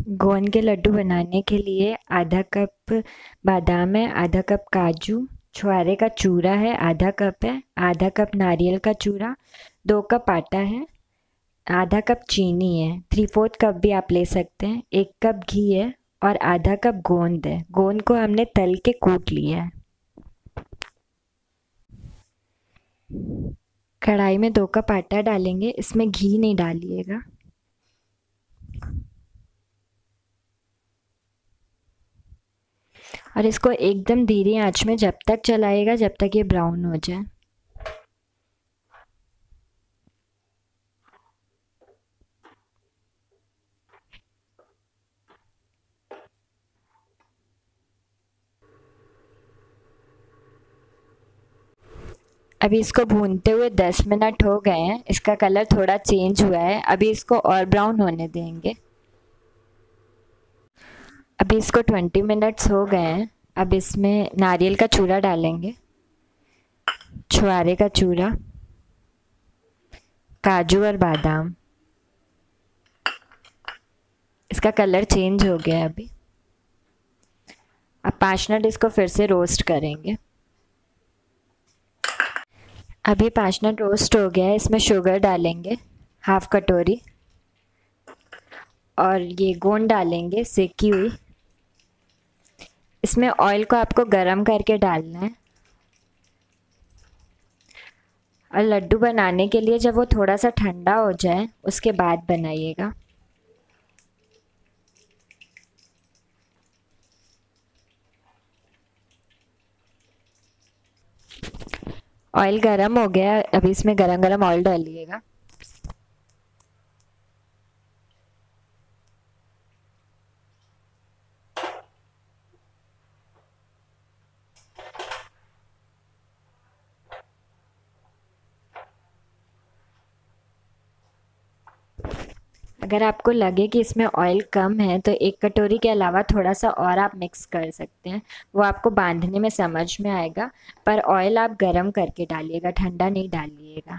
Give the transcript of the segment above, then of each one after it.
गोंद के लड्डू बनाने के लिए आधा कप बादाम है, आधा कप काजू, छुआरे का चूरा है आधा कप है, आधा कप नारियल का चूरा, 2 कप आटा है, आधा कप चीनी है, 3/4 कप भी आप ले सकते हैं, 1 कप घी है और आधा कप गोंद है। गोंद को हमने तल के कूट लिया है। कढ़ाई में 2 कप आटा डालेंगे, इसमें घी नहीं डालिएगा। और इसको एकदम धीरे आंच में जब तक चलाएगा जब तक ये ब्राउन हो जाए। अभी इसको भूनते हुए 10 मिनट हो गए हैं, इसका कलर थोड़ा चेंज हुआ है। अभी इसको और ब्राउन होने देंगे। अभी इसको 20 मिनट्स हो गए हैं। अब इसमें नारियल का चूरा डालेंगे, छुआरे का चूरा, काजू और बादाम। इसका कलर चेंज हो गया है अभी। अब 5 मिनट इसको फिर से रोस्ट करेंगे। अभी 5 मिनट रोस्ट हो गया है। इसमें शुगर डालेंगे 1/2 कटोरी और ये गोंद डालेंगे सेकी हुई। इसमें ऑयल को आपको गरम करके डालना है और लड्डू बनाने के लिए जब वो थोड़ा सा ठंडा हो जाए उसके बाद बनाइएगा। ऑयल गरम हो गया, अभी इसमें गरम गरम ऑयल डालिएगा। अगर आपको लगे कि इसमें ऑयल कम है तो 1 कटोरी के अलावा थोड़ा सा और आप मिक्स कर सकते हैं, वो आपको बांधने में समझ में आएगा। पर ऑयल आप गरम करके डालिएगा, ठंडा नहीं डालिएगा।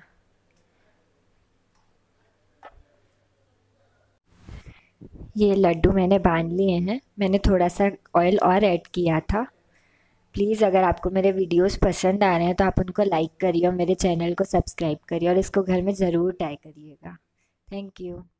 ये लड्डू मैंने बांध लिए हैं। मैंने थोड़ा सा ऑयल और ऐड किया था। प्लीज़ अगर आपको मेरे वीडियोस पसंद आ रहे हैं तो आप उनको लाइक करिए और मेरे चैनल को सब्सक्राइब करिए और इसको घर में ज़रूर ट्राई करिएगा। Thank you.